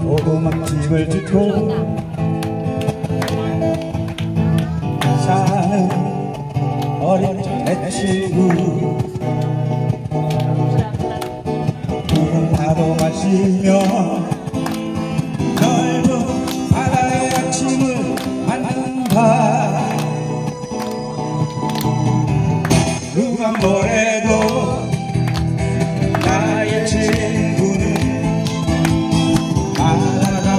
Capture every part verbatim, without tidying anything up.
오두막집을 짓고 사는 어린 내 친구 푸른 파도 마시며 넓은 바다의 아침을 맞는다. 누가 뭐래도 나의 친구는 바다가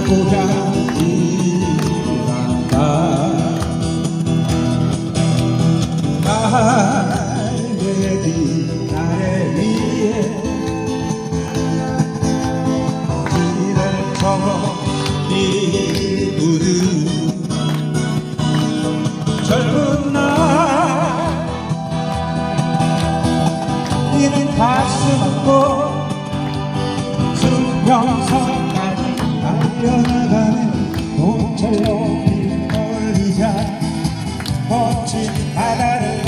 고향이란다. 갈매기 나래 위에 길을 접어 이부는 젊은 날 이는 가슴 아프고 수평선까지 달려나가는 동철로 걸리자 거친 바다를